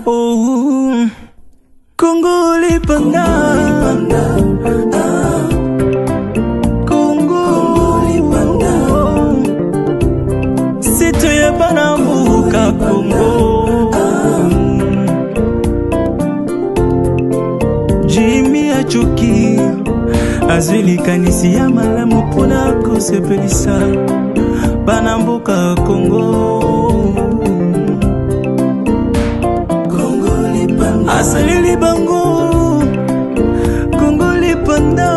Oh, Congo Lipanda, Congo Lipanda, c'est toi Banambuka Congo. Jimmy Achoki, Azuli Kanisi ya malamu pona kosepelisa Banambuka Congo. Asalili bango Congo Lipanda.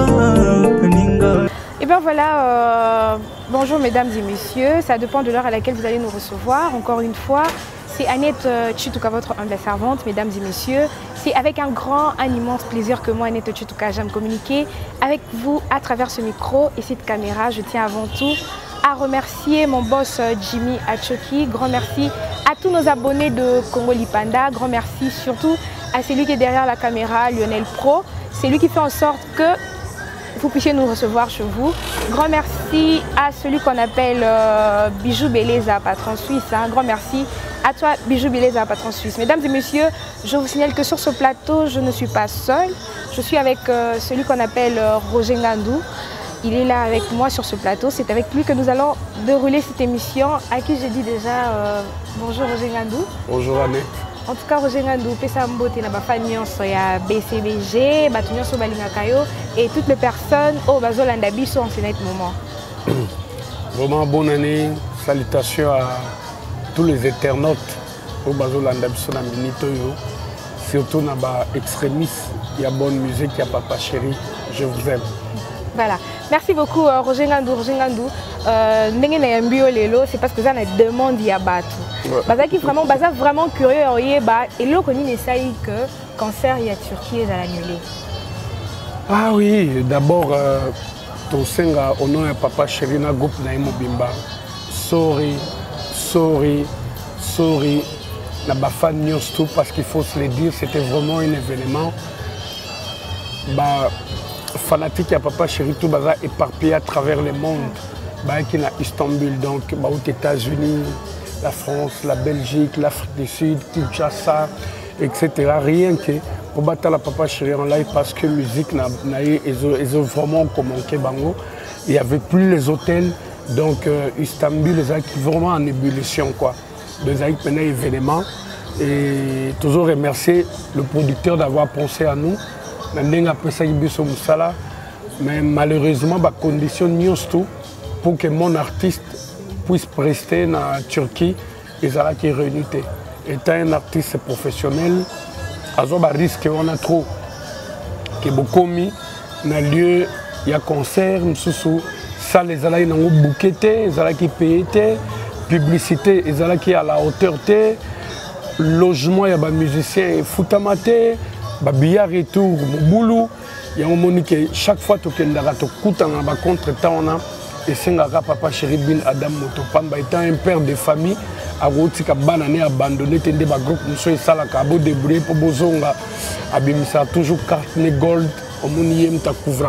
Et bien voilà, bonjour mesdames et messieurs, ça dépend de l'heure à laquelle vous allez nous recevoir. Encore une fois, c'est Annette Chituka, votre humble servante, mesdames et messieurs. C'est avec un immense plaisir que moi, Annette Chituka, j'aime communiquer avec vous à travers ce micro et cette caméra. Je tiens avant tout à remercier mon boss Jimmy Achoki. Grand merci à tous nos abonnés de Congo Lipanda. Grand merci surtout à celui qui est derrière la caméra, Lionel Pro. C'est lui qui fait en sorte que vous puissiez nous recevoir chez vous. Grand merci à celui qu'on appelle Bijou Beleza, patron suisse. Grand merci à toi, Bijou Beleza, patron suisse. Mesdames et messieurs, je vous signale que sur ce plateau, je ne suis pas seule. Je suis avec celui qu'on appelle Roger Ngandou. Il est là avec moi sur ce plateau. C'est avec lui que nous allons dérouler cette émission. À qui j'ai dit déjà bonjour Roger Ngandou. Bonjour Annette. En tout cas, Roger Ngandou, pesa mbote na bafani ya BCBG, batunyo so balingakayo et toutes les personnes au bazolanda biso en ce moment. Vraiment bonne année. Salutations à tous les internautes au bazolanda biso na minito yo. Surtout na ba extrémistes, il y a bonne musique, il y a Papa Chéri. Je vous aime. Voilà. Merci beaucoup Roger Ngandou. Roger Ngandou, c'est parce que ça me demande y a battu. Baza qui vraiment, baza vraiment curieux et là qu'on y essaye que cancer y a Turquie est à l'annuler. Ah oui, d'abord ton senga au nom de Papa Chéri na groupe na Mobimba. Sorry na bafan news tout parce qu'il faut se le dire, c'était vraiment un événement. Bah fanatique à Papa Chéri tout baza éparpillé à travers le monde. Bah qui na Istanbul donc bah aux États-Unis, la France, la Belgique, l'Afrique du Sud, Kinshasa, etc. Rien que pour battre la Papa Chéri en live parce que musique ils ont vraiment commencé bango. Il n'y avait plus les hôtels donc Istanbul les a vraiment en ébullition quoi. Les a un événement et toujours remercier le producteur d'avoir pensé à nous. Mais malheureusement, la condition tout pour que mon artiste puisse prester en Turquie, ils sont réunis. Étant un artiste professionnel, il y a un risque qu'on a trop. Que beaucoup mis dans lieu, il y a concert, ça les a bouquet, ils ont payé, publicité, ils ont à la hauteur, logement, il y a des musiciens, foutamate. Billard retour, boulot, il y a un moment que chaque fois que tu as un contre-temps, et c'est Papa Chéri Bin Adam Motopamba étant un père de famille, a abandonné des groupes, nous sommes à débrouiller pour Bozonga, abimisa toujours carte gold, au monde ta couvre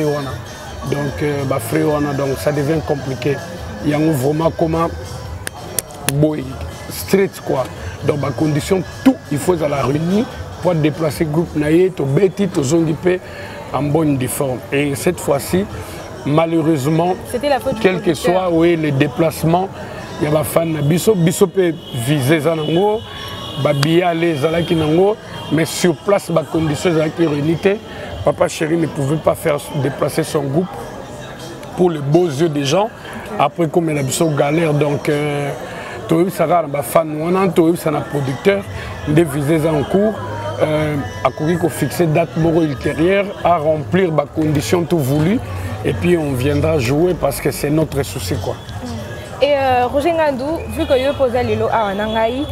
donc ça devient compliqué. Il y a vraiment comment boy street quoi. Donc ma condition tout il faut à la réunir. Pour déplacer le groupe naïe, to bêti, to zongipé en bonne forme. Et cette fois-ci, malheureusement, quel que soit oui, les déplacements, il y a des fans biso peut viser zanango, babia les zalaki nango, mais sur place, les conditions zalaki réunité, Papa Chéri ne pouvait pas faire déplacer son groupe pour les beaux yeux des gens. Après comme il a biso galère donc toi ça va les fans on toi ça na producteur de viser en cours. À fixer date ultérieure, à remplir les conditions tout voulues et puis on viendra jouer parce que c'est notre souci quoi. Et Roger Ngandou, vu que vous posez le lot à Nangaï,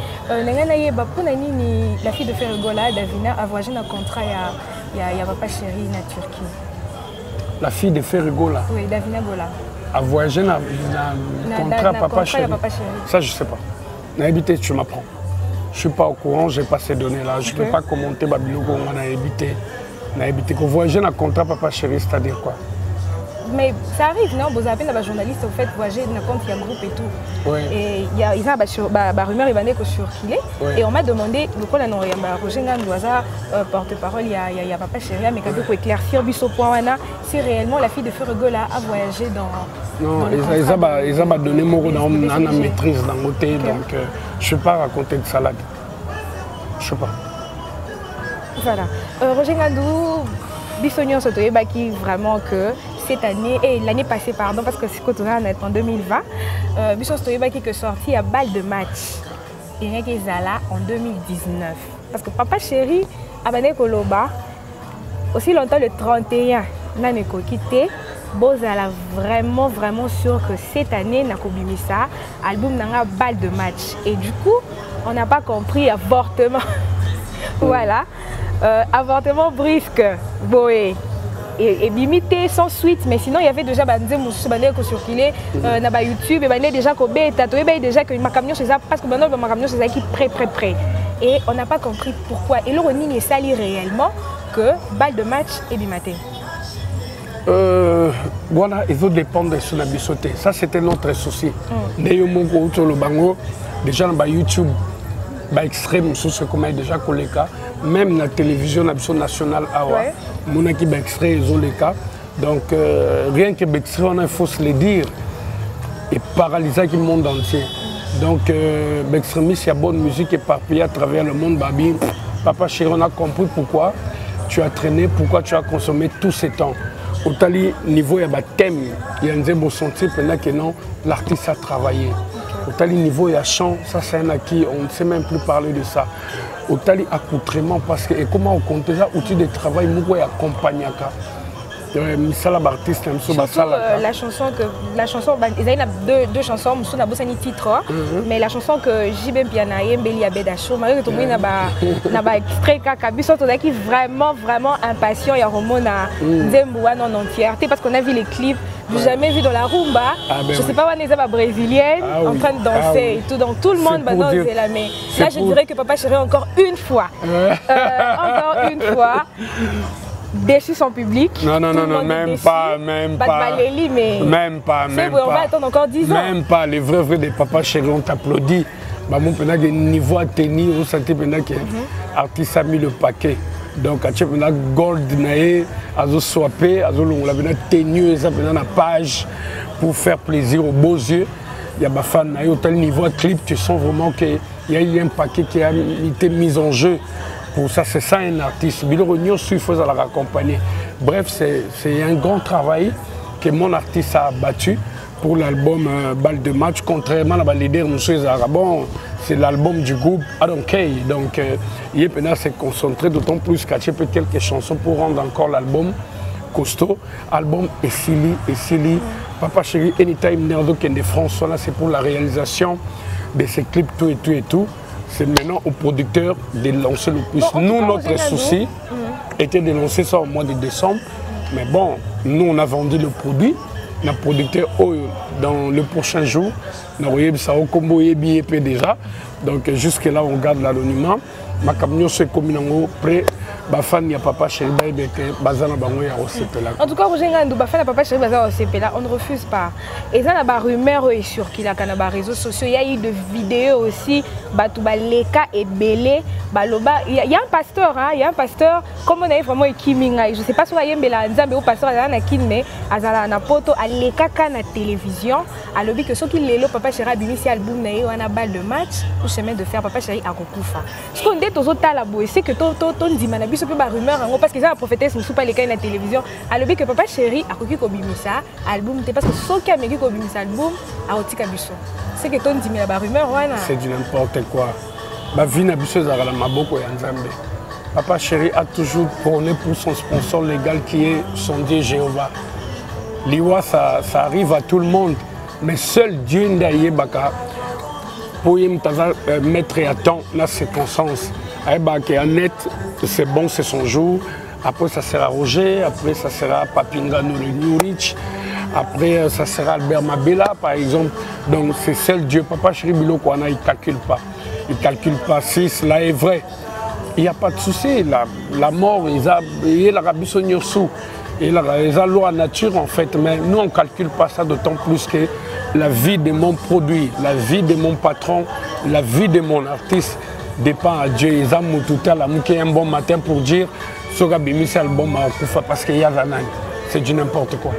la fille de Ferrigola, Davina, a voyagé un contrat à Papa Chéri en Turquie. La fille de Ferrigola? Oui, Davina Gola. A voyagé un contrat à Papa Chéri? Ça je sais pas. N'habité, tu m'apprends. Je ne suis pas au courant, je n'ai pas ces données-là. Je ne peux pas commenter Babylon qu'on a évité. Qu'on voyage un contrat Papa Chéri, c'est-à-dire quoi? mais ça arrive, non? Vous avez des journalistes, au fait, voyager dans compte, il y a un groupe et tout. Oui. Et il y a des rumeurs, il va circuler. Et on m'a demandé, le coup, Roger Ngandouaza, porte-parole, il y a Papa Chéri, mais pour éclaircir, si réellement la fille de Ferregola a voyagé dans. Non, ils ont donné mon rôle dans la maîtrise dans le côté, donc je ne peux pas raconter de salade. Je ne sais pas. Voilà. Roger Ngandou, Bissonion Sotoye Baki, vraiment que cette année, et l'année passée, pardon, parce que c'est quand on est en 2020, Bissonion Sotoye Baki est sorti à balle de match. Il y a Zala en 2019. Parce que Papa Chéri, Abane Koloba, aussi longtemps le 31, Naneko quitté. Bozala vraiment sûr que cette année, Nakobimisa, album n'a balle de match. Et du coup, on n'a pas compris avortement. Voilà. Avortement brusque, boé. Et limité sans suite, mais sinon il y avait déjà des gens qui circulaient sur YouTube, et déjà que ma camion chez ça, parce que maintenant ma camion chez ça qui est prêt. Et on n'a pas compris pourquoi. Et là, on est sali réellement que balle de match et bimaté. Voilà, il faut dépendre de son abissoté. Ça, c'était notre souci. Déjà, dans YouTube, extrême, c'est comme déjà collé cas. Même la télévision nationale, mon équipe extrait, ils ont les cas. Donc, rien que extrait, il faut se le dire. Et paralyser le monde entier. Donc, extrémiste, il y a bonne musique éparpillée à travers le monde. Babi, Papa Chéri, on a compris pourquoi tu as traîné, pourquoi tu as consommé tous ces temps. Au tali niveau, il y a un thème, il y a un zéro senti, que non, l'artiste a travaillé. Au tali niveau, il y a chant, ça c'est un acquis, on ne sait même plus parler de ça. Au tali accoutrement, parce que, et comment on compte déjà, outil de travail, nous accompagne. La chanson, il y a deux chansons, il titre, mais la chanson que JB Pianaye, Mbeli Abedachou, malgré que tout le monde n'a extrait, qui est vraiment impatient, il y a Romo Nzemboua en entièreté, parce qu'on a vu les clips, jamais vu dans la rumba, je ne sais pas où on est brésilienne, en train de danser et tout, donc tout le monde va danser là, mais là je dirais que Papa Chéri encore une fois, déçu son public. Non, même pas. Même pas. On va attendre encore 10 ans. Même pas. Les vrais des Papa Chéri ont applaudi. Mon niveau à tenir, vous sentez que l'artiste a mis le paquet. Donc, à Gold, à swapé, à tenu, la page pour faire plaisir aux beaux yeux. Il y a des fans, au tel niveau de clip, tu sens vraiment qu'il y a eu un paquet qui a été mis en jeu. Pour ça, c'est ça un artiste. Il faut la raccompagner. Bref, c'est un grand travail que mon artiste a battu pour l'album Balle de match. Contrairement à la leader Monsieur Zarabon, c'est l'album du groupe Adonkei. Donc, il s'est concentré d'autant plus qu'à quelques chansons pour rendre encore l'album costaud. Album Essili. Papa Chéri, Anytime Nerdo Kende France, là c'est pour la réalisation de ces clips, tout. C'est maintenant au producteur de lancer le plus. Nous, notre souci était de lancer ça au mois de décembre. Mais bon, nous, on a vendu le produit. Le producteur, dans le prochain jour, on a combo déjà. Donc, jusque-là, on garde l'anonymat. Ma camion, c'est comme prêt. Bafan, il y a Papa Chéri, en tout cas, Papa Chéri, on ne refuse pas. Et ça, il y a des rumeurs sur qui les réseaux sociaux. Il y a eu des vidéos aussi, Leka et Belé. Il y a un pasteur, comme on a vraiment Kiminga. Je ne sais pas si vous avez un pasteur, mais à poto, à Leka, à la télévision, à l'objet que ceux qui l'ont, Papa Chéri a bimé si album, on a balle de match, pour chemin de faire Papa Chéri à Rokufa. Ce qu'on dit aux autres, c'est que ton dit, ce n'est pas rumeur, parce que ça a prophétisé, ne sont pas les cas de la télévision. Alors que Papa Chéri a coupé Kobimisa album, parce que ceux qui ont mis Kobimisa album, a aussi Kabiso. C'est que ton dit, mais la rumeur, c'est du n'importe quoi. Ma vie n'a pas à la Maboko et Nzambe. Papa Chéri a toujours prôné pour son sponsor légal qui est son Dieu Jéhovah. L'Iwa, ça arrive à tout le monde, mais seul Dieu Ndaye Baka, pour mettre à temps la circonstance. Net, c'est bon, c'est son jour. Après, ça sera Roger. Après, ça sera Papingano le New Rich. Après, ça sera Albert Mabela, par exemple. Donc, c'est seul Dieu. Papa Chéri Biloko, il ne calcule pas. Il ne calcule pas. Si cela est vrai, il n'y a pas de souci. La mort, il y a la Rabbi Sonyosu. Et là, ils ont loi nature en fait, mais nous on ne calcule pas ça, d'autant plus que la vie de mon produit, la vie de mon patron, la vie de mon artiste dépend à Dieu. Ils ont moutouta la mouké un bon matin pour dire ce gars bimis album à Koufa parce qu'il y a Zanani. C'est du n'importe quoi.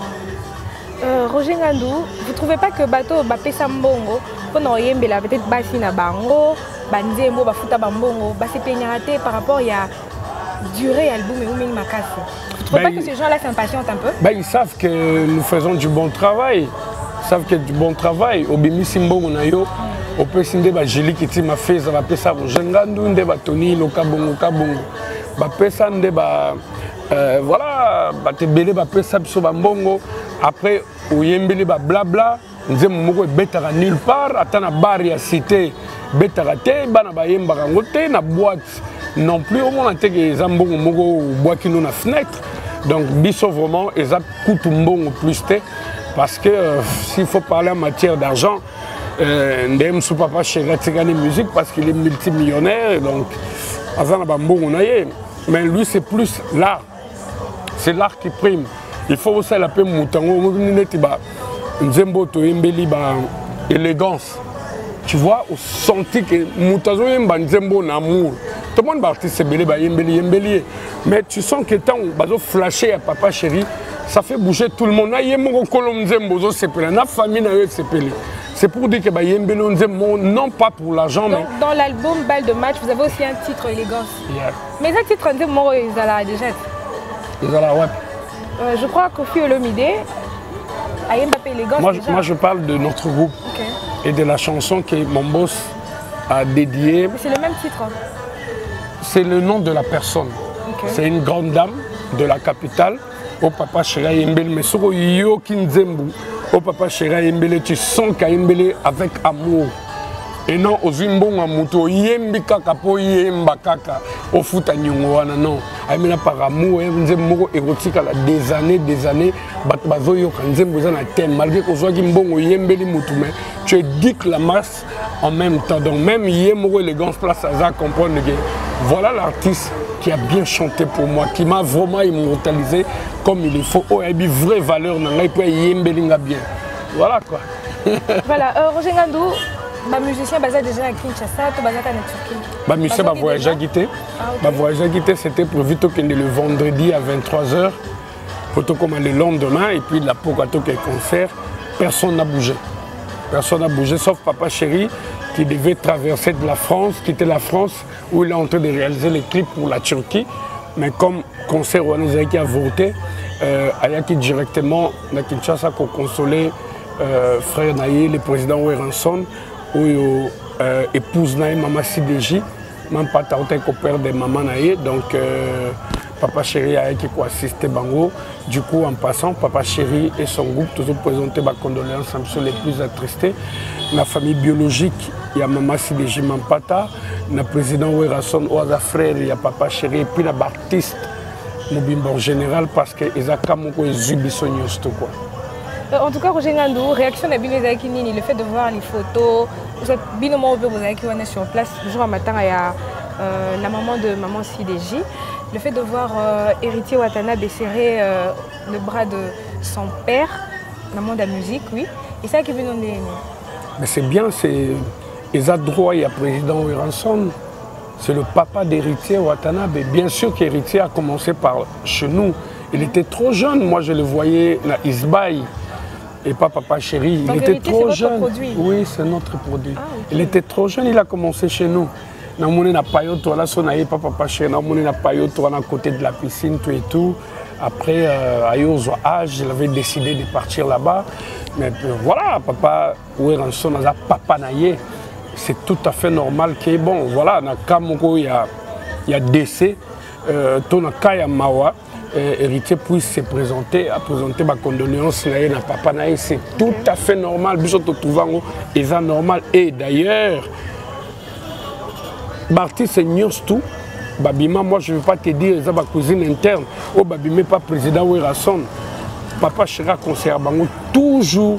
Roger Ngandou, vous ne trouvez pas que bateau Bapesa Mbongo, pendant Yembela, peut-être Bassina Bango, Banzemo, Bafuta Bambongo, Bassé Peñarate par rapport à durée album et Oumine Makassi? Vous ne trouvez pas que ces gens-là s'impatientent un peu? Ils savent que nous faisons du bon travail. Ils savent qu'il y a du bon travail. Au Bimi Simbongo Nayo, au Pessinde Bajili qui t'a fait, ça va Pessa Roger Ngandou, Ndebatoni, Lokabongo, Kabongo, Bapesa Ndeba. Voilà, te belé Bapesa Biso Bambongo. Après, au Yembele Blabla, nous avons betara nulle part, attends bar et cité, betara te, bana bayemba rangote, na boîte non plus, au moins on a des ambongo mogo bois qui nous na fenêtre. Donc, biso vraiment, ils ont coûté mbongo plus te, parce que s'il faut parler en matière d'argent, ndem sou papa chez Ratigani Musique parce qu'il est multimillionnaire, donc avant la bambongo naye, mais lui c'est plus l'art, c'est l'art qui prime. Il faut aussi la paix moutango, nzembo to embeli ba élégance. Tu vois, au senti que moutango yemba nzembo na amour. Tout le monde va artiste belé ba yembeli. Mais tu sens que tant bazo flasher à papa chéri, ça fait bouger tout le monde. Na yembo kolom nzembo zo sepele, na famille na yo sepele. C'est pour dire que ba yembeli nzembo non pas pour l'argent mais dans l'album Balle de match, vous avez aussi un titre élégance. Yeah. Mais un titre nzembo ils allaient déjà. Ils allaient ouais. Je crois qu'Kofi Olomide a Mbappé élégance. Moi, je parle de notre groupe et de la chanson que mon boss a dédiée. C'est le même titre. C'est le nom de la personne. C'est une grande dame de la capitale. Au papa Chéra Yembele, mais sur Yo Kinzembu, au papa Chéra Yembele, tu sens qu'il Yembele avec amour. Et non, aux Zimbon à Mouto, Yembi Kaka, po Yemba Kaka, au foot à Nyongwana, non. Aïmena par amour, Nzembo érotique à des années, Batbazoyo, Nzembo Zana thème, malgré qu'on soit Gimbon, Yembeli Moutou, mais tu éduques la masse en même temps. Donc même Yembo élégance place à ça, comprendre que voilà l'artiste qui a bien chanté pour moi, qui m'a vraiment immortalisé comme il faut. Oh, il y a une vraie valeur, il peut Yembeli bien. Voilà quoi. Voilà, Roger Ngandou. Les musiciens basés déjà à Kinshasa, tout basé en Turquie. Les musiciens voyagent à Guité. Voyage à Guité, c'était prévu le vendredi à 23h. Comme le lendemain, et puis la Pogato qui est concert, personne n'a bougé. Personne n'a bougé, sauf Papa Chéri qui devait traverser de la France, quitter la France, où il est en train de réaliser les clips pour la Turquie. Mais comme concert on a voté, Ayaki directement à Kinshasa pour consoler frère Naye, le président Oueranson. Où épouse naïe maman Sideji, même pas tardé qu'au père de maman naïe, donc papa chéri a qui assisté Bango. Du coup en passant, papa chéri et son groupe toujours présenté ma condoléances sur les plus attristés. Ma famille biologique, il y a maman Sideji Mampata, le président Ouerason, Ouaza frère, il y a papa chéri et puis la Baptiste Mobimbo en général parce que ils ont comme Zubisonios tout quoi. En tout cas, Roger Ngandou, réaction de Binezaki Nini, le fait de voir les photos, Binomo Bozaki est sur place, le jour à matin, il y a la maman de maman Sideji, le fait de voir Héritier Watanabe serrer le bras de son père, maman de la musique, oui, et ça qui vient de mais c'est bien, c'est Eza droit, il y a président Oueranson, c'est le papa d'Héritier Watanabe. Bien sûr qu'Héritier a commencé par chez nous, il était trop jeune, moi je le voyais à Isbaï. Et pas papa chéri, il était trop jeune. Produit. Oui, c'est notre produit. Ah, okay. Il était trop jeune, il a commencé chez nous. Nous avons payoto, là, son aïe, papa chéri, nous avons payoto à côté de la piscine, tout et tout. Après, à Yozo âge, il avait décidé de partir là-bas. Mais voilà, papa, Oueranson, papa naïe, c'est tout à fait normal que, bon, voilà, dans Kamoko, il y a décès, ton Kaya Mawa. Héritier puisse se présenter, à présenter ma condoléance à papa naïe, c'est tout à fait normal. C'est normal. Et d'ailleurs, Barti c'est tout. Babima, moi je ne veux pas te dire, c'est ma cousine interne. Oh, Babima pas président Ouerason. Papa Chéra conserve toujours,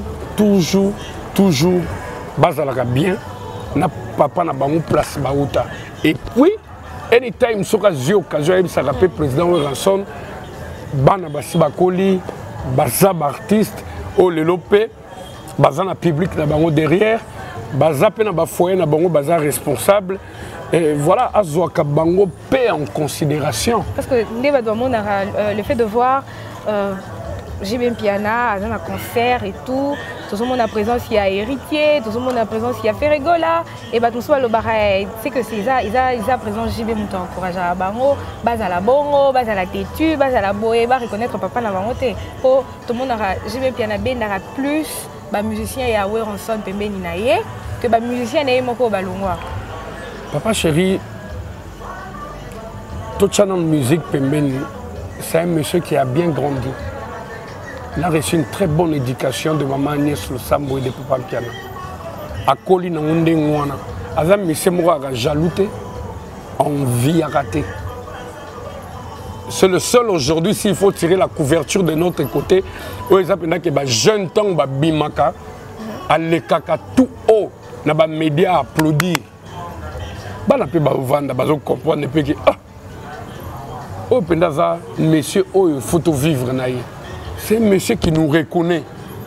bazalaka bien. Na papa na bango place baouta. Et puis, anytime soka zio occasion ça rappelle président Ouerason. bana basi bakoli baza artiste o lelo pe baza na public na bango derrière baza pe na ba foyer na bango baza responsable et voilà azwaka bango pe en considération parce que le fait de voir JB Mpiana à un concert et tout le monde a présence il y a héritier tout le monde a présence il y a Ferregola et bah tout ça le baray c'est que c'est ça ils a présence JB Mouton encourage à bango base à la bongo base à la têtu base à la boé va reconnaître papa na bango te pour tout le monde aura JB Mpiana ben aura plus bah musicien et aware en son pembeni na ye que bah musicien na moko balongwa papa chéri tout ça dans musique pembeni c'est un monsieur qui a bien grandi. Il a reçu une très bonne éducation de maman Agnès Losambo et de papa Mpiana. A Koli na ngunde ngwana. Azam monsieur moko a jalouté, envie à rater. C'est le seul aujourd'hui s'il faut tirer la couverture de notre côté. Où ils appellent que jeune temps ba bimaka, à lekaka tout haut, na ba média applaudir. Ba na pe ba vanda ba zo comprendre pe que oh pendaza monsieur oh il faut vivre na ye. C'est un monsieur qui nous reconnaît.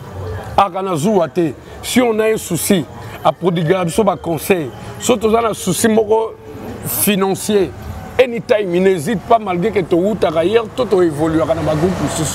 Si on a un souci, à prodiguer un conseil, surtout on a un souci financier, anytime, il n'hésite pas malgré que tu as ailleurs, tout évolue dans le groupe.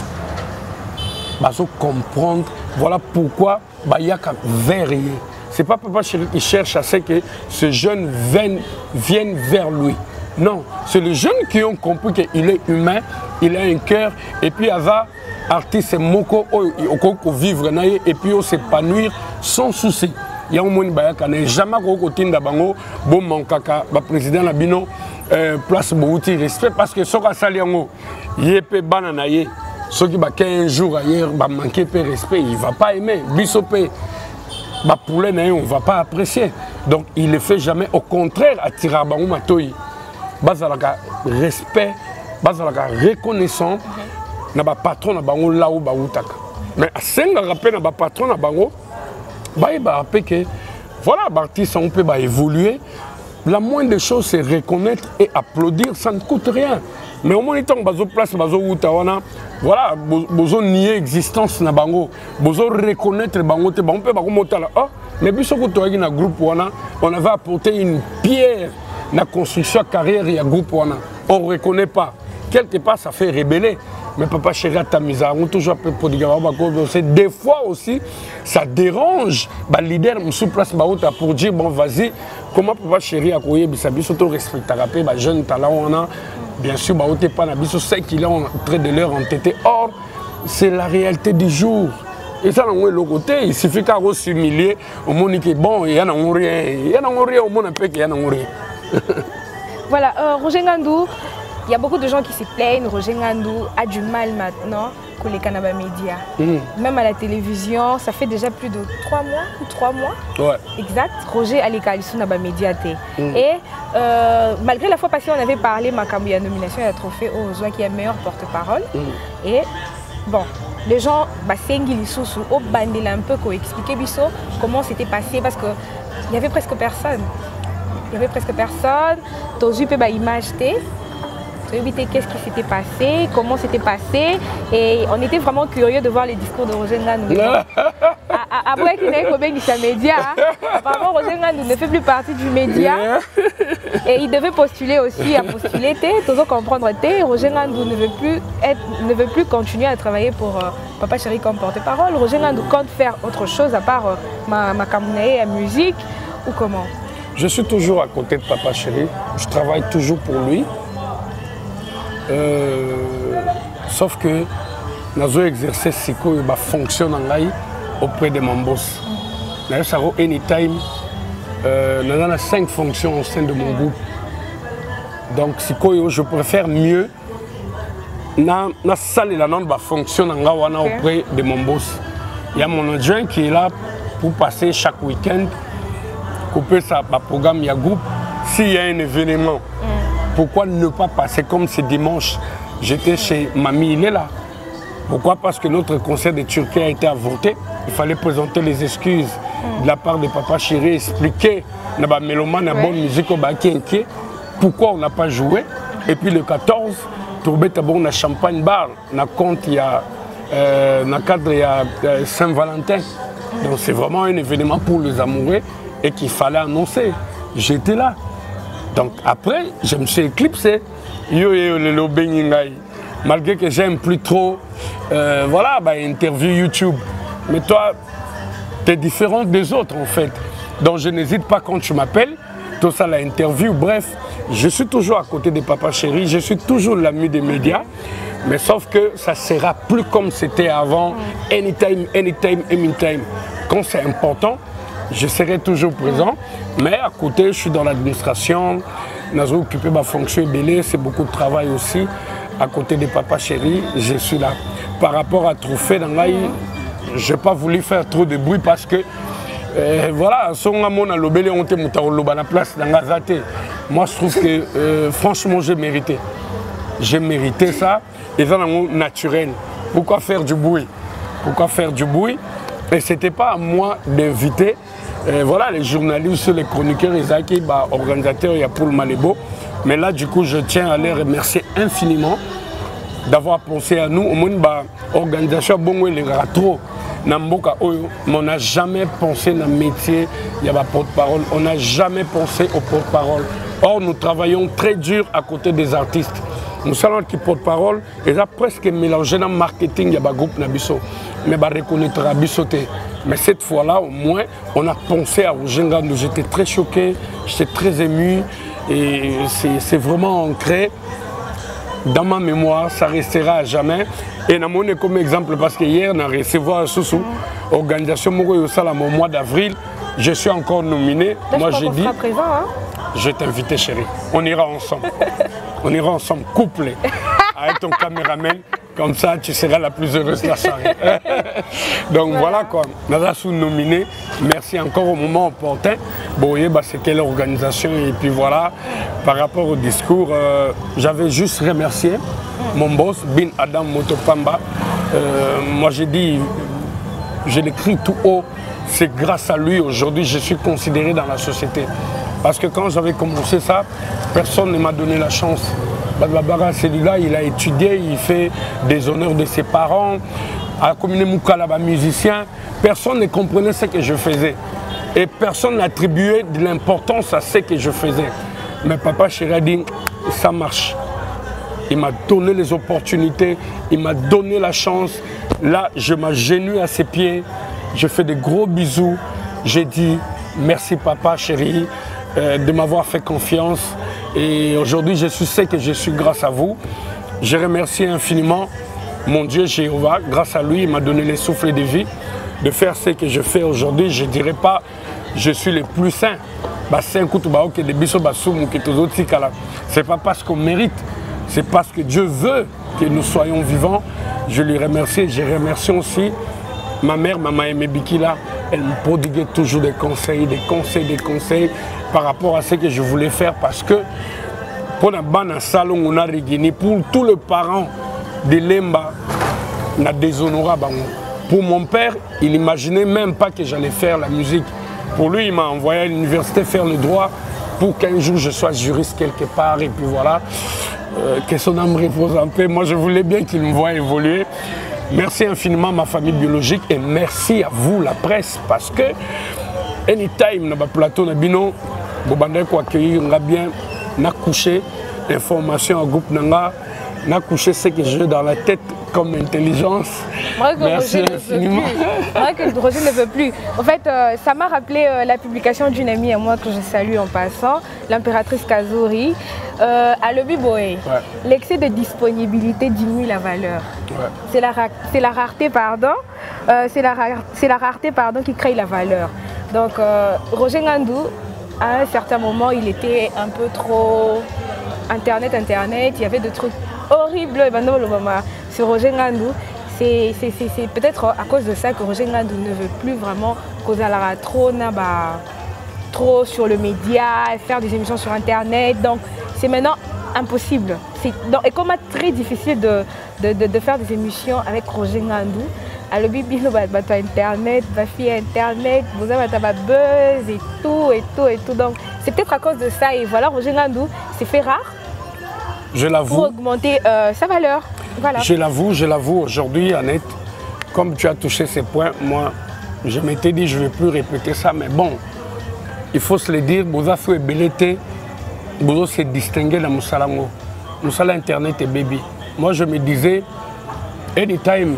Il faut comprendre, voilà pourquoi il y a qu'un verrier. Ce n'est pas papa qui cherche à ce que ce jeune vienne vers lui. Non, c'est les jeunes qui ont compris qu'il est humain, il a un cœur, et puis il va artiste moko au vivre et puis s'épanouir sans souci. Il y a un monde qui n'a jamais côté d'abango bon mon kaka président Labino place bouti respect parce que ce qu'a sali yango yepé bananaye ceux qui ba 15 jours ailleurs ba manquer peu respect il va pas aimer bisopé ba poulet na on va pas apprécier donc il ne fait jamais au contraire attirer bango matoyi bazalaka respect bazalaka reconnaissant na ba patron na bango là où ba utaka mais à senga rappel na ba patron na bango ba rappel que voilà l'artiste on peut ba évoluer la moindre des choses c'est reconnaître et applaudir ça ne coûte rien mais au moins temps bazo place bazo utawana voilà bozo nier existence na bango bozo reconnaître bango te bango peut ba monter là oh mais biso ko toyaki na groupe wana on avait apporté une pierre na construction carrière et à groupe wana on reconnaît pas quelque part ça fait rébeller. Mais papa chéri à ta misère, on toujours peu prodiguer. Des fois aussi, ça dérange le leader sous place pour dire bon vas-y, comment papa chéri a couillé bisabi surtout respecter les jeunes talents on a bien sûr bah on pas na biso c'est qu'il est en train de leur entêter. Or c'est la réalité du jour. Et ça on est le côté, il suffit qu'à s'humilier au monde qui bon il y en a rien au monde un peu qu'il y en a rien. Voilà, Roger Ngandou. Il y a beaucoup de gens qui se plaignent, Roger Ngandou a du mal maintenant que les Canaba Média. Même à la télévision, ça fait déjà plus de 3 mois. Ouais. Exact. Roger Alekalisou Naba Média. Et malgré la fois passée, on avait parlé Makambu, il y a nomination et trophée aux gens qui est meilleur porte-parole. Et bon, les gens, Sengilisou, au bandel un peu, expliquer comment c'était passé parce qu'il n'y avait presque personne. Tozu peut image. Qu'est-ce qui s'était passé, comment c'était passé, et on était vraiment curieux de voir les discours de Roger Ngandou. Après qu'il ait commis sa média, apparemment Roger Ngandou ne fait plus partie du média et il devait postuler aussi à postuler. Toujours comprendre Roger Ngandou ne veut plus continuer à travailler pour Papa Chéri comme porte-parole. Roger Ngandou compte faire autre chose à part ma camounée à musique ou comment? Je suis toujours à côté de Papa Chéri, je travaille toujours pour lui. Sauf que nous exerçons ce qui fonctionne auprès de mon boss. Anytime, nous avons 5 fonctions au sein de mon groupe. Donc, je préfère mieux na salle la non fonctionne auprès de mon boss. Il y a mon adjoint qui est là pour passer chaque week-end, couper sa programme, il y a groupe. S'il y a un événement, pourquoi ne pas passer comme ce dimanche? J'étais chez Mamie, il est là. Pourquoi? Parce que notre concert de Turquie a été avorté. Il fallait présenter les excuses de la part de Papa Chéri, expliquer la mélomane, la bonne musique au baquet, pourquoi on n'a pas joué. Et puis le 14, trouvé d'abord na champagne bar, na compte il y a dans le cadre de Saint-Valentin. Donc c'est vraiment un événement pour les amoureux et qu'il fallait annoncer. J'étais là. Donc après, je me suis éclipsé. Malgré que j'aime plus trop, voilà, bah, interview YouTube. Mais toi, tu es différent des autres en fait. Donc je n'hésite pas quand tu m'appelles, tout ça l'interview, bref, je suis toujours à côté de Papa Chéri, je suis toujours l'ami des médias, mais sauf que ça ne sera plus comme c'était avant, anytime, anytime. Quand c'est important, je serai toujours présent, mais à côté, je suis dans l'administration, je suis occupé de ma fonction belée, c'est beaucoup de travail aussi. À côté de Papa Chéri, je suis là. Par rapport à Trophée, dans là, je n'ai pas voulu faire trop de bruit parce que voilà, moi je trouve que franchement j'ai mérité. J'ai mérité ça et ça c'est naturel. Pourquoi faire du bruit? Pourquoi faire du bruit? Et ce n'était pas à moi d'inviter voilà, les journalistes, les chroniqueurs, les organisateurs, il y a Paul Malébo. Mais là du coup je tiens à les remercier infiniment d'avoir pensé à nous. Au moins, l'organisation Bongo les trop. On n'a jamais pensé à un métier, il y a porte-parole, on n'a jamais pensé au porte-parole. Or, nous travaillons très dur à côté des artistes. Nous savons que porte-parole est presque mélangé dans le marketing, il y a un groupe Nabiso, mais il reconnaître Nabiso. Mais cette fois-là, au moins, on a pensé à Rogenga. J'étais très choqué, j'étais très ému et c'est vraiment ancré dans ma mémoire, ça restera à jamais. Et je montre comme exemple parce que hier, on a recevoir sous organisation au mois d'avril, je suis encore nominé. Moi, j'ai dit, je t'invite chérie, on ira ensemble. On ira ensemble, couplé, avec ton caméraman. Comme ça, tu seras la plus heureuse de la soirée. Donc voilà quoi, nous sommes nominé. Merci encore au moment opportun. Bon, c'était l'organisation et puis voilà. Par rapport au discours, j'avais juste remercié mon boss, Bin Adam Motopamba. Moi j'ai dit, je l'écris tout haut, c'est grâce à lui aujourd'hui je suis considéré dans la société. Parce que quand j'avais commencé ça, personne ne m'a donné la chance. Babara, celui-là, il a étudié, il fait des honneurs de ses parents. À la commune Moukala, musicien, personne ne comprenait ce que je faisais. Et personne n'attribuait de l'importance à ce que je faisais. Mais Papa Chéri a dit, ça marche. Il m'a donné les opportunités, il m'a donné la chance. Là, je m'agenouille à ses pieds, je fais des gros bisous. J'ai dit, merci Papa Chéri de m'avoir fait confiance. Et aujourd'hui, je sais que je suis grâce à vous. Je remercie infiniment mon Dieu Jéhovah. Grâce à lui, il m'a donné les souffles de vie. De faire ce que je fais aujourd'hui, je ne dirais pas je suis le plus saint. C'est pas parce qu'on mérite, c'est parce que Dieu veut que nous soyons vivants. Je lui remercie. Je remercie aussi ma mère, Maman Aimé Bikila. Elle me prodiguait toujours des conseils par rapport à ce que je voulais faire parce que pour la banne salon on a régné pour tous les parents de Lemba n'a déshonoré. Pour mon père, il n'imaginait même pas que j'allais faire la musique. Pour lui, il m'a envoyé à l'université faire le droit pour qu'un jour je sois juriste quelque part et puis voilà, que son âme repose en paix. Moi je voulais bien qu'il me voie évoluer. Merci infiniment à ma famille biologique et merci à vous la presse parce que anytime dans le plateau de Bino, vous allez accueillir bien, n'a couché information au groupe Nanga, n'a couché ce que j'ai dans la tête comme intelligence. Merci infiniment. Vrai que Roger ne veut plus. En fait, ça m'a rappelé la publication d'une amie à moi que je salue en passant, l'impératrice Kazuri. À l'Obiboé, l'excès de disponibilité diminue la valeur. C'est la rareté, pardon. C'est la rareté, pardon, qui crée la valeur. Donc, Roger Ngandou, à un certain moment, il était un peu trop Internet. Il y avait des trucs horribles sur Roger Ngandou. C'est peut-être à cause de ça que Roger Ngandou ne veut plus vraiment causer la trop sur le média, faire des émissions sur Internet. Donc, c'est maintenant impossible. Et comme c'est très difficile de faire des émissions avec Roger Ngandou, à l'obibino Internet, Internet, vous avez buzz et tout. Donc, c'est peut-être à cause de ça. Et voilà, Roger Ngandou s'est fait rare. Je l'avoue. Pour augmenter sa valeur. Voilà. Je l'avoue, aujourd'hui, Annette, comme tu as touché ces points, moi, je m'étais dit, je ne vais plus répéter ça, mais bon, il faut se le dire, vous avez fait belleté, vous avez se distinguer dans Moussalango. Moussala Internet et baby. Moi, je me disais, anytime,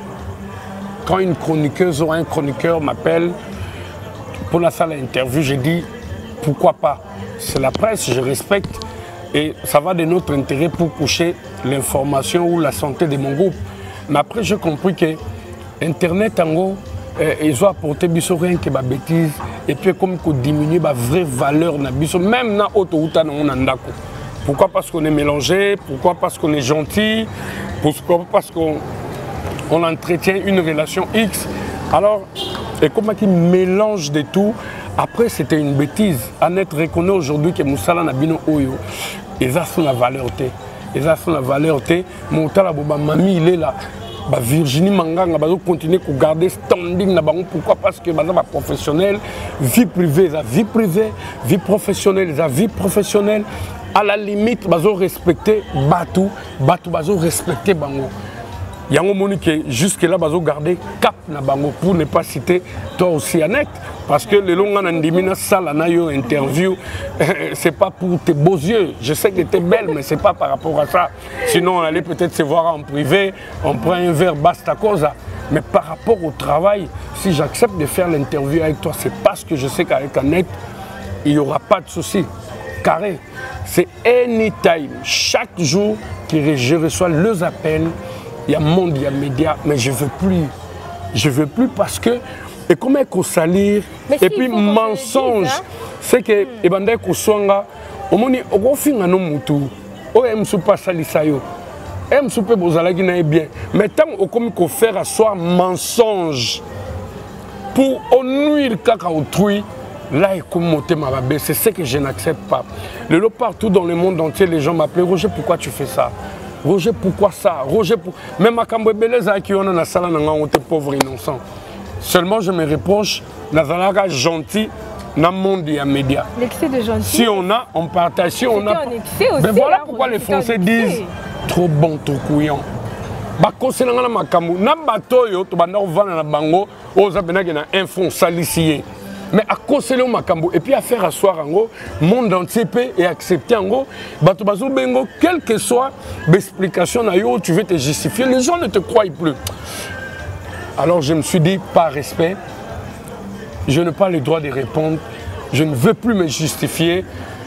quand une chroniqueuse ou un chroniqueur m'appelle pour la salle d'interview, je dis, pourquoi pas? C'est la presse, je respecte. Et ça va de notre intérêt pour coucher l'information ou la santé de mon groupe. Mais après, j'ai compris que Internet, en gros, ils ont apporté rien que ma bêtise. Et puis, comme qu'on diminue la vraie valeur, même dans l'autoroute, pourquoi? Parce qu'on est mélangé, pourquoi? Parce qu'on est gentil, pourquoi? Parce qu'on entretient une relation X. Alors, et comme qui mélange de tout, après, c'était une bêtise. Annette reconnaît aujourd'hui que Moussala Nabino Oyo. Et ça, c'est la valeur. Et ça, c'est la valeur. Mon mamie, il est là. Virginie Manganga va continuer à garder standing. Pourquoi? Parce que les professionnels, vie privée, vie privée, vie professionnelle, vie professionnelle. À la limite, ils vont respecter Batou, ils vont respecter Bango. Il y a un moment que jusque-là, ils vont garder cap na Bango pour ne pas citer toi aussi, Annette. Parce que le long en salle, interview, c'est pas pour tes beaux yeux. Je sais que tu es belle, mais c'est pas par rapport à ça. Sinon, on allait peut-être se voir en privé, on prend un verre, basta cosa. Mais par rapport au travail, si j'accepte de faire l'interview avec toi, c'est parce que je sais qu'avec Annette, il n'y aura pas de souci. Carré. C'est anytime. Chaque jour que je reçois leurs appels, il y a monde, il y a médias, mais je ne veux plus. Je ne veux plus parce que, et comment il faut salir, et puis mensonge, c'est que, et bien, il faut soigner, au moins, on fait un homme tout. On aime pas salisayo. Aime souper bozalaki na bien. Mais tant qu'on peut faire à soi mensonge pour nuire caca autrui. Là, c'est ce que je n'accepte pas. Le lot partout dans le monde entier, les gens m'appellent Roger, pourquoi tu fais ça? Roger, pourquoi ça? Roger, même à Cambouébéleza qui on a la salle, on est pauvre innocent. Seulement, je me reproche, Nazalaga gentil, dans le monde et les médias. L'excès de gentil. Si on a, on partage. Si on a. Mais voilà pourquoi les Français disent trop bon, trop couillant. Bakose na makambu na bato yo to banda ovana na bango oza benaki na info salicier. Mais à cause de Makambo, et puis à faire asseoir en gros, monde entier peut et accepter en gros, Batobazo Bengo, quelle que soit l'explication, tu veux te justifier, les gens ne te croient plus. Alors je me suis dit, par respect, je n'ai pas le droit de répondre, je ne veux plus me justifier,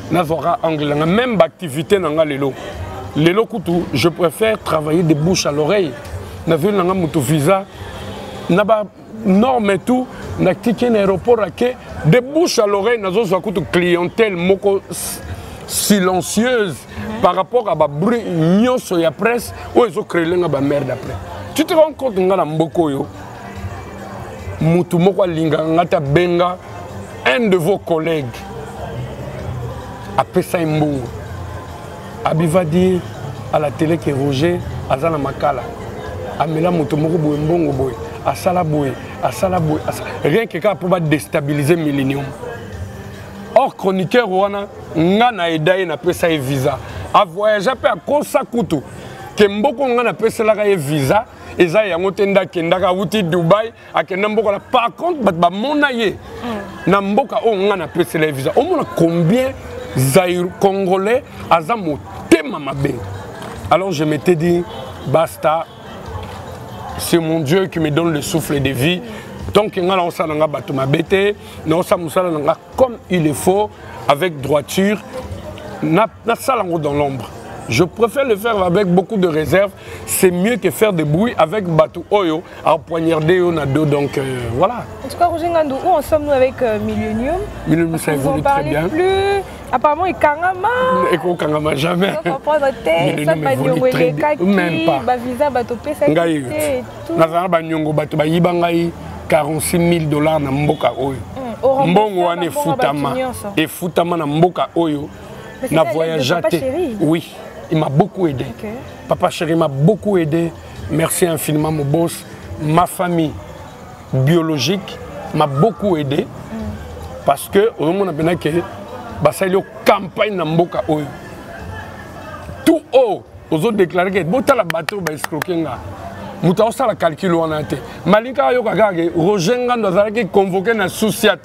même activité dans l'élo. L'élo Koutou, je préfère travailler de bouche à l'oreille. N'a vu mon visa, n'a pas norme et tout. Na ticket aéroport de bouche à l'oreille na zo une clientèle moko silencieuse par rapport à ba bruit nyonso ya presse ou ils ont créé nga ba merde après. Tu te rends compte nga na mboko yo mutu moko linga ngata benga un de vos collègues après ça imbo Abi va dire à la télé que Roger azana makala amela mutu moko boye mbongo boye asala boye. Rien que pour déstabiliser Millennium. Or, chroniqueur, on a aidé à faire un visa. À voyager à Kosa Koutou. Que beaucoup on a fait un visa. Et ça, il y a un peu Dubaï. Par contre, mon aïe, on a fait un visa. On a combien de Congolais ont fait. Alors, je m'étais dit, basta. C'est mon Dieu qui me donne le souffle de vie. Donc, comme il le faut, avec droiture, dans l'ombre. Je préfère le faire avec beaucoup de réserve. C'est mieux que faire des bruits avec Batou Oyo à poignarder au nado. Donc voilà. En tout cas, Roger Ngandou, où en sommes-nous avec Millennium? Millennium, ça évolue très bien. Plus. Apparemment, il Kangama. Et qu'on Kangama jamais. Millennium évolue très bien. Même pas. Visa, Batopé, ça et tout. Nazara Banyongo, Bato, Bayibangaï, $46 000 na Mboka Oyo. Mbongo ane Futama. Et Futama na Mboka Oyo. Na voyageaté. Oui. Il m'a beaucoup aidé. Okay. Papa chéri m'a beaucoup aidé. Merci infiniment, mon boss. Ma famille biologique m'a beaucoup aidé. Parce que, au moment où on a une campagne dans Mboka Oyo. tout haut aux autres déclaré que bon la bateau ba escroquenga muta osala calcul wana te malinga yo kaka Roger Ngando azalaki convoqué na Souciat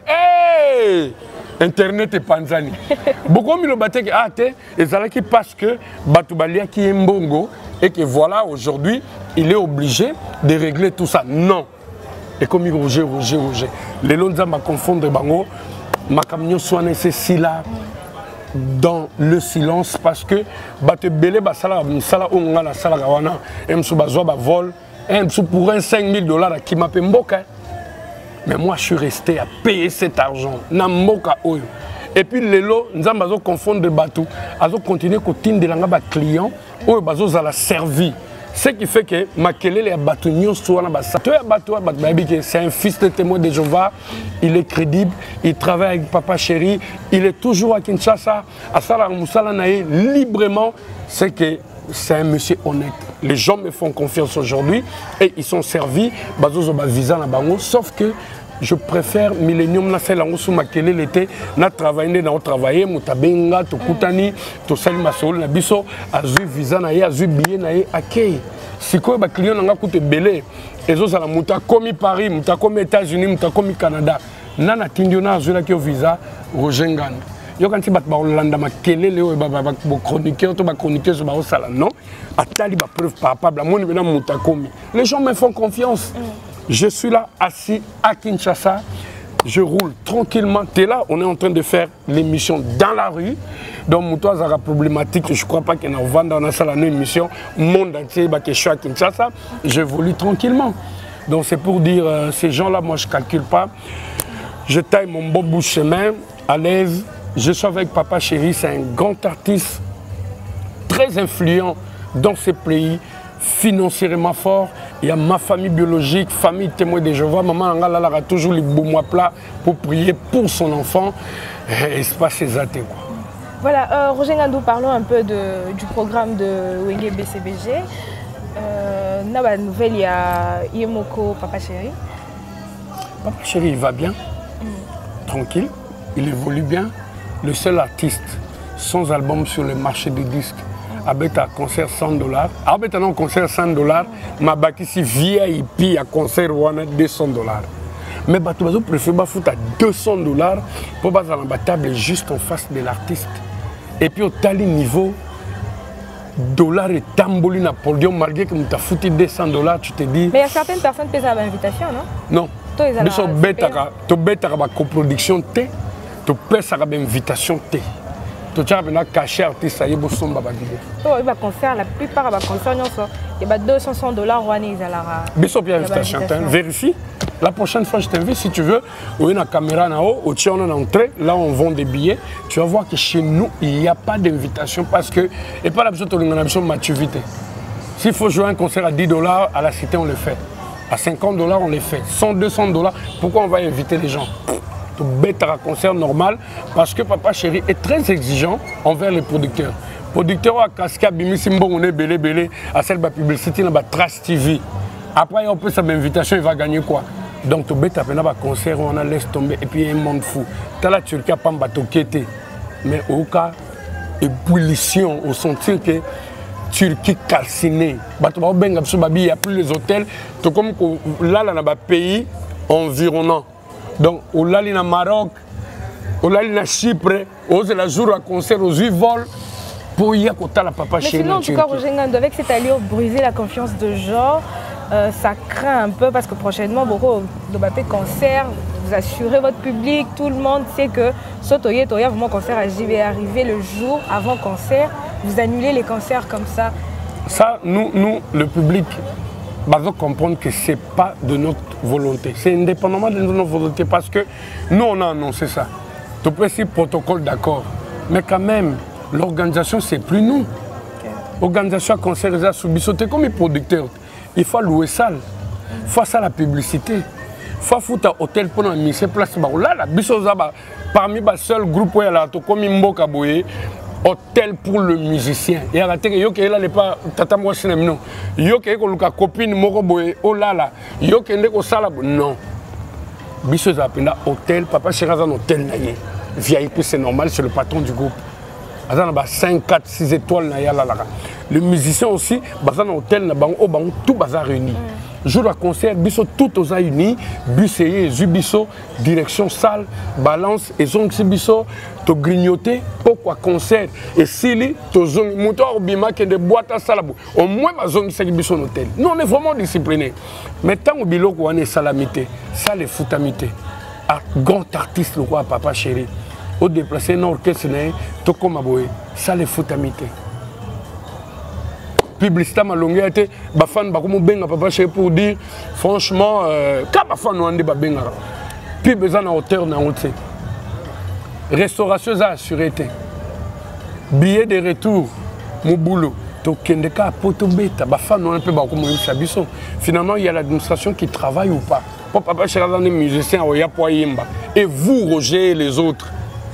internet et panzani beaucoup mi lo bateki ate ezalaki parce que bato baliaki mbongo et que voilà aujourd'hui il est obligé de régler tout ça non et comme Roger les lonza ma confondre bango ma camion soit nécessaire dans le silence parce que bato belé basala misala onga na sala kawana emsu bazwa ba vol emsu pour un $5,000 qui m'appelle mboka. Mais moi, je suis resté à payer cet argent. Namboka oyo. Et puis, lelo, nous avons confondre les bateaux. Nous avons continué à continuer de l'anga client. Oyo bazo za la servi. Ce qui fait que Makele les bateaux nyo soit na basa. C'est un fils de témoin de Jéhovah. Il est crédible. Il travaille avec Papa Chéri. Il est toujours à Kinshasa. À Salah Moussala Naé librement. C'est que c'est un monsieur honnête. Les gens me font confiance aujourd'hui et ils sont servis. Bazo ba visa na bango. Sauf que je préfère Millennium na celle en sous Makele l'été na travailler na travailler mutabenga to kutani to sali masolo na biso azu visa na ye azu billet na ye akei. Sikoyo ba client nga coûte belé. Ezo za la muta komi Paris, muta komi États-Unis, muta komi Canada. Nana tindiona azu la ki visa Roger Ngando. Yo quand tu vas Hollande Makele leo ba chroniqueur to ba chroniqueur so ba osala non atali ba preuve palpable mon bena muta komi. Les gens me font confiance. Je suis là, assis à Kinshasa, je roule tranquillement. Tu es là, on est en train de faire l'émission dans la rue. Donc, Moutoua Zara problématique, je ne crois pas qu'il y a une émission monde entier, je suis à Kinshasa, j'évolue tranquillement. Donc, c'est pour dire, ces gens-là, moi, je ne calcule pas. Je taille mon bon bout de chemin, à l'aise. Je suis avec Papa Chéri, c'est un grand artiste, très influent dans ces pays. Financièrement fort, il y a ma famille biologique, famille témoin de Jéhovah. Maman a toujours les beaux mois plats pour prier pour son enfant. Et c'est pas ses athées. Voilà, Roger Ngando, parlons un peu du programme de Wenge BCBG. Dans la nouvelle, il y a Yemoko Papa Chéri. Papa Chéri, il va bien, tranquille, il évolue bien. Le seul artiste sans album sur le marché des disques. Avec un concert $100. Avec un concert $100, ma baki si VIP à concert $200. Mais je préfère foutre à $200 pour passer dans la table juste en face de l'artiste. Et puis au tali niveau dollar et tamboli na podium malgré que tu as foutu $200, tu te dis. Mais il y a certaines personnes qui ont l'invitation, non? Non. Mais tu bêtes à la coproduction T, tu pèses à l'invitation T. Tu as caché artiste, ça y est, il va concert, la plupart des concerts, il y a $200 vérifie. La prochaine fois, je t'invite, si tu veux, où il y a une caméra en haut, où tu es en entrée, là on vend des billets, tu vas voir que chez nous, il n'y a pas d'invitation parce que, et pas la besoin de maturité. S'il faut jouer un concert à $10, à la cité, on le fait. À $50, on le fait. 100, $200, pourquoi on va inviter les gens? Bête à un concert normal parce que Papa Chéri est très exigeant envers les producteurs. Producteur à casque Bimisimbo on est belé à celle de la publicité dans la Trash TV. Après on peut sa invitation il va gagner quoi? Donc tu bête à peine un concert on a laisse tomber et puis un monde fou. T'as la Turquie pas bateau quêté mais au cas ébullition au sentir que Turquie calcinée. Bateau benga il y a plus les hôtels tout comme là dans le pays environnant. Donc, au Lalina Maroc, au Lalina Chypre, au la jour à concert, aux 8 vols, pour y aller la Papa Chéri. Mais sinon, en tout cas, Roger Ngando, avec cette allure, briser la confiance de genre, ça craint un peu parce que prochainement, beaucoup de concert, vous assurez votre public, tout le monde sait que Sotoye, vraiment concert à JV arriver le jour avant concert, vous annulez les concerts comme ça. Ça, nous le public, bah, vous comprendre que ce n'est pas de notre volonté. C'est indépendamment de notre volonté parce que nous, on a annoncé ça. Tu peux essayer protocole d'accord. Mais quand même, l'organisation, ce n'est plus nous. L'organisation a concert, les a subi. C'est comme les producteurs. Il faut louer salle. Il faut ça la publicité. Il faut foutre un hôtel pour nous mettre place. Là, parmi les seuls groupes où il y a comme Mboka Boye, hôtel pour le musicien. Il y a des là pas tata moi non. Yo ke ko luka copine moko boye oh là là. Yo ke ndeko sala non. Biso za penda hôtel Papa Chéri un hôtel naie. VIP c'est normal, c'est le patron du groupe. Azana ba 5, 4, 6 étoiles na yala la. Les musiciens aussi, bazana hôtel na bango, bango tout bazar réuni. Jour de concert, biso tout aux unis, buseye, zubiso, direction salle, balance, et zong biso, to grignoter, pourquoi concert, et si to zong, moto bima qui de boîte à salabou, au moins ma zong c'est biso hôtel. Nous on est vraiment disciplinés. Mais tant au bilo qu'on est salamité, ça les foutamité. Grand artiste le roi Papa Chéri, au déplacé un orchestre, to comme aboye, ça les foutamité. Publicité malongue été bafan bakomo benga Papa Chéri pour dire franchement quand bafan no ande ba benga puis besoin na hauteur na honte restauration a assuré été billet de retour mon boulot to kendeka poto beta bafan no un peu bakomo biso finalement il y a l'administration qui travaille ou pas pour Papa Chéri dans les musiciens au yapoyimba et vous Roger et les autres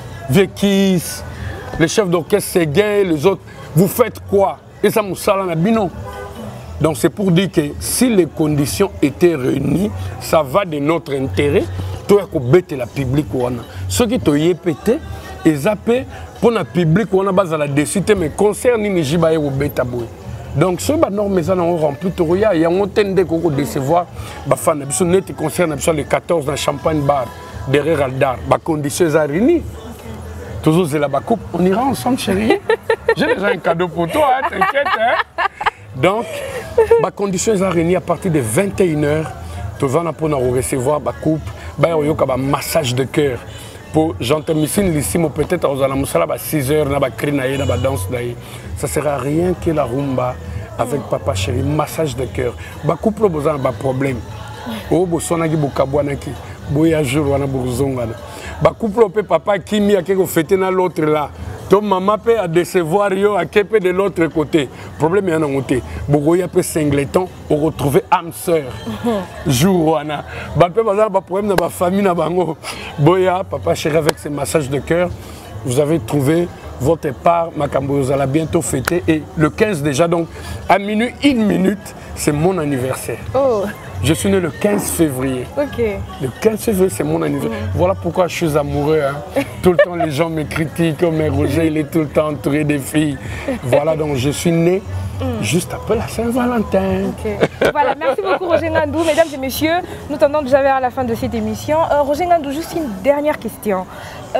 Vekis les chefs d'orchestre Séguin les autres vous faites quoi? Et ça moussala bino. Donc c'est pour dire que si les conditions étaient réunies, ça va de notre intérêt. Toi qui bête la public ouana. Ceux qui te y pété et zappé pour la public ouana base à la décité mais concerne ni jibaye ou bête boy. Donc ceux qui normes ça ont rempli tout il y a un tende qu'on décevoir ba fan biso net concerne le 14 dans Champagne Bar derrière Aldar. Ba conditions à réunies. Toujours c'est la coupe, on ira ensemble chérie. J'ai déjà un cadeau pour toi, hein, t'inquiète. Hein? Donc, ma condition est réunie à partir de 21h. Tu vas recevoir ma coupe, un massage de cœur. Pour j'entends ici, peut-être à 6h, na danse. Ça ne sera rien que la rumba avec Papa Chéri, massage de cœur. Ma couple a besoin d'un problème. Oh, bosonaki bokabwanaki, boya jour wana bozongana. Ba couple pe papa kimi akeko fêter na l'autre là. Ton maman peut à décevoir yo à kepe de l'autre côté. Problème yana monté. Bogoya pe singleton on retrouver âme sœur. Jour wana. Ba pe bazala ba problème na ba famille na bango. Boya Papa Chéri avec ses massages de cœur. Vous avez trouvé votre part, Makambo, vous allez bientôt fêter. Et le 15 déjà, donc à minuit, 1 minute, c'est mon anniversaire. Oh. Je suis né le 15 février. Ok. Le 15 février, c'est mon anniversaire. Voilà pourquoi je suis amoureux. Hein. Tout le temps, les gens me critiquent. Mais Roger, il est tout le temps entouré des filles. Voilà, donc je suis né juste après la Saint-Valentin. Okay. Voilà, merci beaucoup Roger Ngandou. Mesdames et messieurs, nous tendons déjà vers la fin de cette émission. Roger Ngandou, juste une dernière question.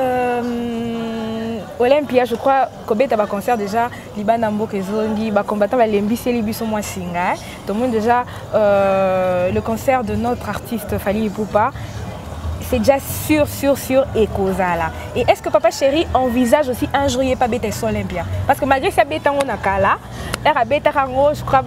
Olympia, je crois que tu as un concert déjà, Libanambo Kezongi, combattant Lembi Célibiso Moissinga. Tout le monde déjà, le concert de notre artiste Fally Ipupa, c'est déjà sûr et causal. Et est-ce que Papa Chéri envisage aussi un jour pas bête sur Olympia? Parce que malgré ça, bête on a kala, je crois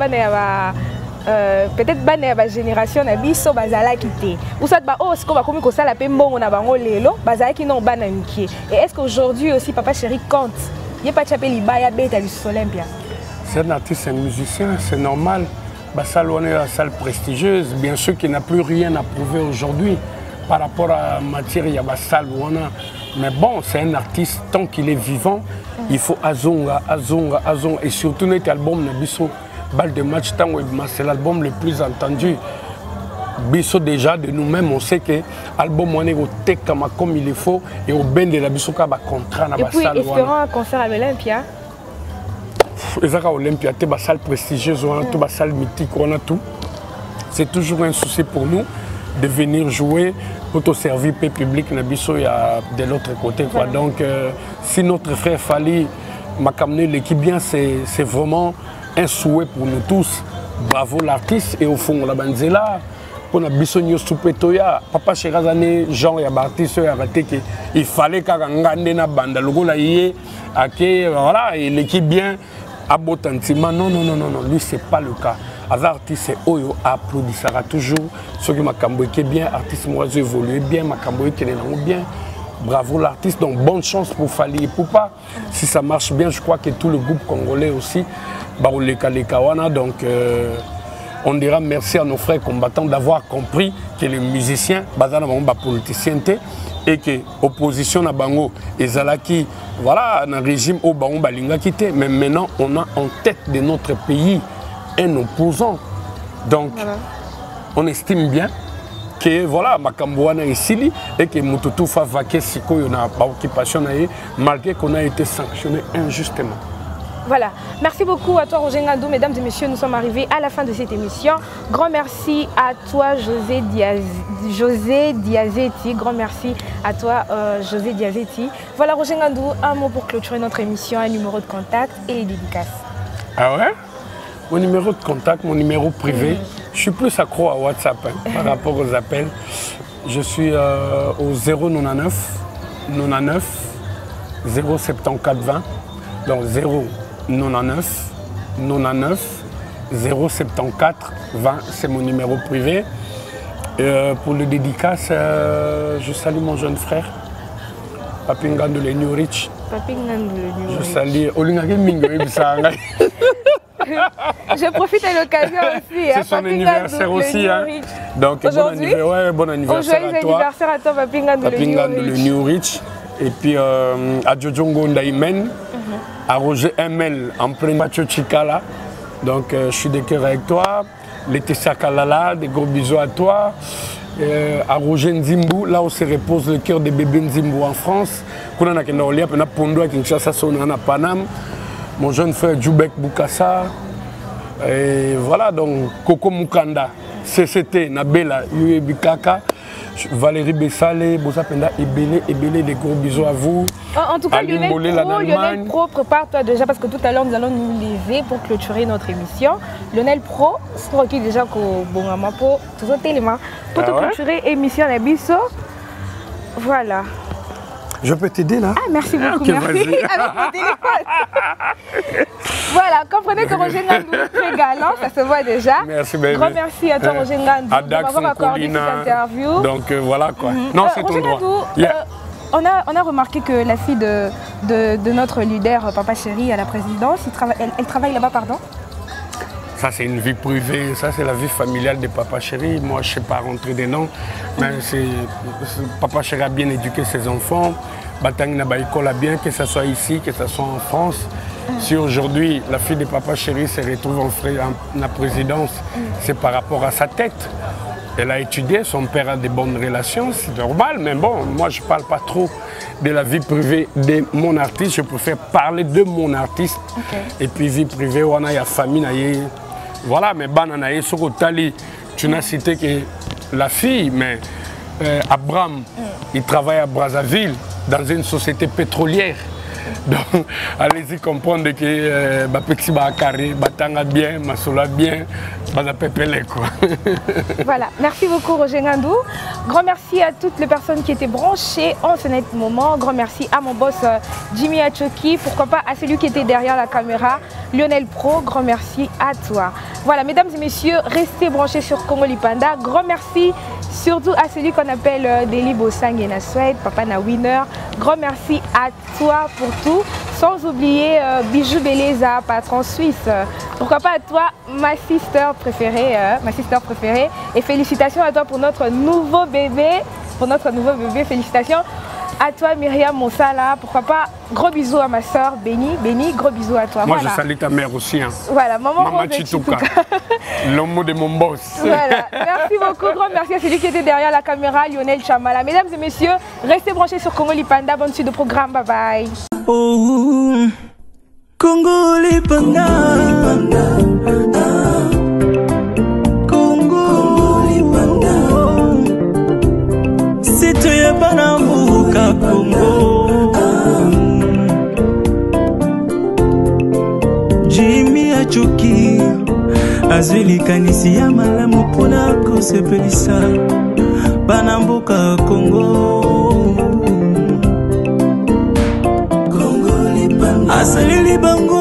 peut-être la génération na biso bazala quitté ou ça ba oh ce qu'on va comme ça la pembo on a bango lelo bazala qui non bana nki. Et est-ce qu'aujourd'hui aussi Papa Chéri compte il pas chapé libaya bête à Olympia? C'est un artiste, un musicien, c'est normal. Bassalon est la salle prestigieuse, bien sûr qu'il n'a plus rien à prouver aujourd'hui par rapport à matière il y a Bassal mais bon c'est un artiste tant qu'il est vivant il faut azonga et surtout notre album na biso Balle de match, c'est l'album le plus entendu. Bisso déjà de nous-mêmes, on sait que l'album on est au tech comme il faut et au ben de la bisso ka ba contrat na ba salle. Et puis espérons un concert à l'Olympia. Ezaka Olympia, c'est une salle prestigieuse, c'est une salle mythique, on a tout. C'est toujours un souci pour nous de venir jouer pour te servir le public na bisso il y a de l'autre côté quoi. Donc si notre frère Fally m'a amené l'équipe bien, c'est vraiment un souhait pour nous tous. Bravo l'artiste et au fond on a banzela pour na bisonio soupetoya Papa Chéri genre ya artiste arrêté que il fallait qu'à ngande na banda logo la yé ake voilà et l'équipe bien abotantima non lui c'est pas le cas. Az artiste c'est oyo applaudissera toujours ceux qui makambo qui bien artiste moi évoluer bien makambo qui est bien. Bravo l'artiste, donc bonne chance pour Fally Ipupa. Si ça marche bien, je crois que tout le groupe congolais aussi, donc on dira merci à nos frères combattants d'avoir compris que les musiciens, politiciens, et que l'opposition à Bango et Zalaki, voilà, un régime au Bango Balinga quitté, mais maintenant on a en tête de notre pays un opposant. Donc on estime bien que voilà makambo wana esili et que mututu fa vaquer sikoyo na ba occupation na ye malgré qu'on a été sanctionné injustement. Voilà, merci beaucoup à toi Roger Ngandou. Mesdames et messieurs, nous sommes arrivés à la fin de cette émission. Grand merci à toi José Diazetti. Grand merci à toi José Diazetti. Voilà Roger Ngandou, un mot pour clôturer notre émission, un numéro de contact et les dédicaces. Ah ouais? Mon numéro de contact, mon numéro privé, je suis plus accro à WhatsApp par rapport aux appels. Je suis au 099 99 074 20. Donc 099 99 074 20, c'est mon numéro privé. Pour le dédicace, je salue mon jeune frère, Papi Ngandou le New Rich. Papi Ngandou le New Rich. Je salue Olingaki Mingo. Je profite à l'occasion aussi. C'est son anniversaire aussi. Hein. Donc bon anniversaire, ouais, bon anniversaire à toi. Anniversaire à toi, Papi Ngandou le New Rich. Et puis à Jojongo Ndaimen, à Roger ML en plein Mathieu Chikala. Donc je suis de cœur avec toi. Laetitia Kalala, des gros bisous à toi. À Roger Nzimbu, là où se repose le cœur des bébés Nzimbu en France. Mon jeune frère Djoubek Boukassa. Et voilà, donc Coco Mukanda, CCT, Nabela, Bikaka, Valérie Bessale, Bozapenda, Ebele, des gros bisous à vous. En tout cas, Lionel Pro, prépare-toi déjà parce que tout à l'heure nous allons nous lever pour clôturer notre émission. Lionel Pro, c'est qui déjà qu'au bon moment pour tout élément pour te clôturer l'émission à Bisso. Voilà. Je peux t'aider là? Ah, merci beaucoup, merci. Avec mon téléphone. Voilà, comprenez que Roger Ngandou est très galant, ça se voit déjà. Merci, baby. Grand merci à toi, Roger Ngandou, de m'avoir accordé cette interview. Donc voilà quoi. Non, c'est ton droit. On a remarqué que la fille de notre leader, Papa Chéri, à la présidence, elle travaille là-bas, pardon? Ça, c'est une vie privée, ça, c'est la vie familiale de Papa Chéri. Moi, je ne sais pas rentrer dedans, mais Papa Chéri a bien éduqué ses enfants. Batang Nabaïkol a bien, que ce soit ici, que ce soit en France. Si aujourd'hui, la fille de Papa Chéri se retrouve en la présidence, c'est par rapport à sa tête. Elle a étudié, son père a des bonnes relations, c'est normal, mais bon, moi je ne parle pas trop de la vie privée de mon artiste, je préfère parler de mon artiste. Et puis vie privée, on a la famille, voilà, mais Bananaye, Sokotali, tu n'as cité que la fille, mais Abraham, il travaille à Brazzaville, dans une société pétrolière. Donc, allez-y comprendre que Bapexi Bakari, Batanga bien, Masola bien, Bazapepele quoi. Voilà, merci beaucoup Roger Ngandou. Grand merci à toutes les personnes qui étaient branchées en ce net moment. Grand merci à mon boss Jimmy Achoki, pourquoi pas à celui qui était derrière la caméra, Lionel Pro. Grand merci à toi. Voilà, mesdames et messieurs, restez branchés sur Congoli Panda. Grand merci surtout à celui qu'on appelle Deli Bossang et Naswed, Papa na Winner. Grand merci à toi pour tout. Sans oublier Bijou Beleza, patron suisse. Pourquoi pas à toi, ma sister préférée. Et félicitations à toi pour notre nouveau bébé. Félicitations à toi Myriam Monsala. Pourquoi pas, gros bisous à ma soeur Béni, gros bisous à toi. Moi voilà. Je salue ta mère aussi. Hein. Voilà, maman Chitouka. L'homme de mon boss. Voilà, merci beaucoup, grand merci à celui qui était derrière la caméra, Lionel Chamala. Mesdames et messieurs, restez branchés sur Congoli Panda. Bonne suite de programme, bye bye. Oh, Congoli Panda. Congoli Panda. C'est toi, Banambuka Congo. Jimmy Achoki. Azwili kanisi ya malamu pona kosepelisa Banambuka Congo. Congoli Panda. Asalili bango